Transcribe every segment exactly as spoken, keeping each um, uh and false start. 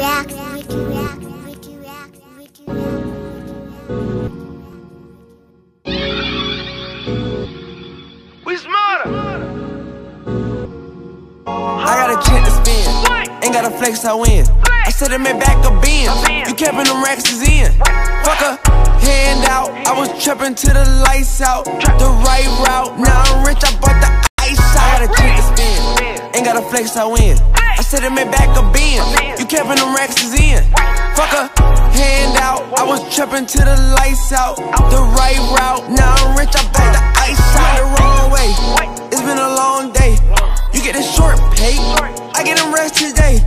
Racks, Ricky Racks, Ricky Racks, Ricky Racks. We smarter. I got a check to spend, ain't got a flex, I win. I said it made back a bin, you kept them racks is in. Fuck a hand out, I was trapping till the lights out. The right route, now I'm rich, I bought the ice out. I got a check to spend, ain't got a flex, I win. I said it made back a bin, you kept them racks is in. Fuck a hand out, I was trapping till the lights out. The right route, now I'm rich, I bought the ice out. The wrong way, it's been a long day. You get the short pay, I get them rest today.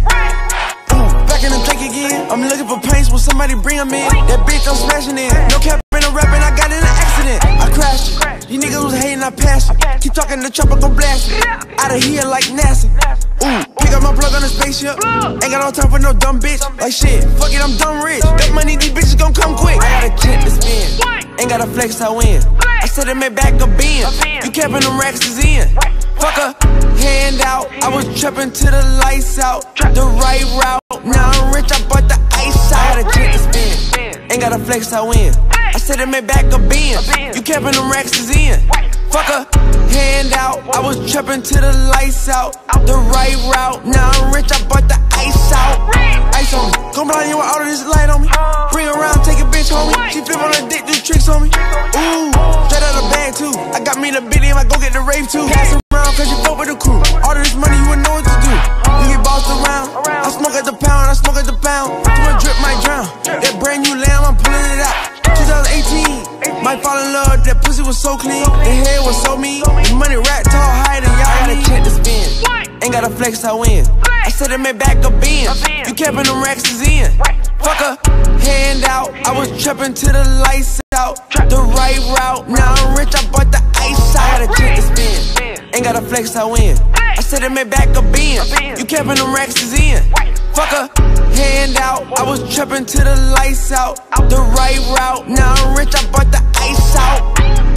Ooh, back in the tank again. I'm looking for paints, will somebody bring them in? That bitch I'm smashing in. No cap in a rapping, I got in an accident. I crashed it. You niggas was hating, I passed it. Keep talking, the chopper gon' blast it. Out of here like NASA. Ooh, pick up my plug on the spaceship. Ain't got no time for no dumb bitch. Like shit, fuck it, I'm dumb rich. Got money, these bitches gon' come quick. I got a check to spend, ain't got a flex, I win. I said it made back a bin, you kept them racks is in. Fuck a hand out, I was trapping till the lights out. The right route, now I'm rich, I bought the ice out. I got a check to spend, ain't got a flex, I win. I said it made back a bin, you kept them racks is in. Fuck a hand out, I was trapping till the lights out. The right route, now I'm rich, I bought the ice out. Ice on me, come blind you with all of this light on me. Bring around, take a bitch homie. She flip on her dick, do tricks on me. Ooh, straight out the bag too. I got me the bitty, I go get the rave too. Pass around, cause you fuck with the crew. All of this money, you wouldn't know what to do. You get bossed around, I smoke at the pound, I smoke at the pound. Too much drip might drown. That brand new lamb, I'm pulling it out. twenty eighteen, might fall in love, that pussy was so clean. The hair was so mean, the money rat tall, higher than y'all. I got a check to spend, ain't got a flex, I win. I said it made back a bin, you kept them racks is in. Fuck a hand out, I was trapping till the lights out. The right route, now I'm rich, I bought the ice out. I got a check to spend, ain't got a flex, I win. I said it made back a bin, you kept them racks is in. Fuck a hand out, I was trapping till the lights out. The right route, now I'm rich, I bought the ice out.